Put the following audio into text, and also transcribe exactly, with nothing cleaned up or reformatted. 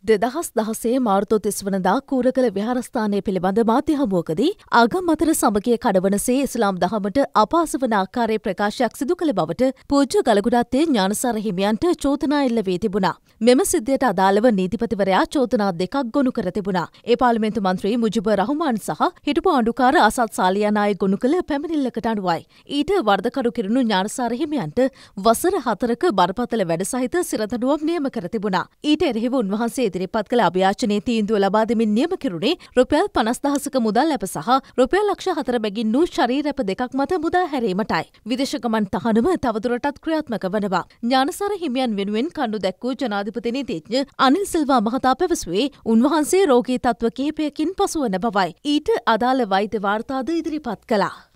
දෙදහස් දහසේ මාර්තු තිස් වනදා කූරකල විහාරස්ථානය පිළිබඳ මාධ්‍ය හමුවකදී ආගම් අතර සමගිය කඩවනසේ ඉස්ලාම් දහමට අපහසු වන ආකාරයේ ප්‍රකාශයක් සිදු කළ බවට පූජ්‍ය ගලගුඩාත්තේ ඥානසාර හිමියන්ට චෝදනා එල්ල වී තිබුණා. මෙම සිද්ධියට අදාළව නීතිපතිවරයා චෝදනා දෙකක් ගොනු කර තිබුණා. ඒ පාර්ලිමේන්තු මන්ත්‍රී මුජිබ රහමාන් සහ හිටපු ආණ්ඩුකාර අසත් සාලියානාය ගොනු කළ පැමිණිල්ලකට අනුවයි. ඊට වරදකරු කිරුණු ඥානසාර හිමියන්ට වසර හතරක බරපතල වැඩ සහිත සිරදඬුවම් නියම කර තිබුණා. ඊට එරෙහිව උන්වහන්සේ ඉදිරිපත් කළ අභියාචනයේ තීන්දුව ලබා දෙමින් නියම කෙරුණේ රුපියල් පනස් දහසක මුදල් ලැබ සහ රුපියල් ලක්ෂ හතර බැගින් වූ ශරීර ඇප දෙකක් මත මුදා හැරීමටයි. විදේශ ගමන් තහනම තවදුරටත් ක්‍රියාත්මක වනවා. ඥානසාර හිමියන් වෙනුවෙන් කණ්ඩු දැක්වූ ජනාධිපති නීතිඥ අනිල් සිල්වා මහතා පැවසුවේ උන්වහන්සේ රෝගී තත්ත්ව කිහිපයකින් පසුවන බවයි. ඊට අදාළ වෛද්‍ය වාර්තාද ඉදිරිපත් කළා.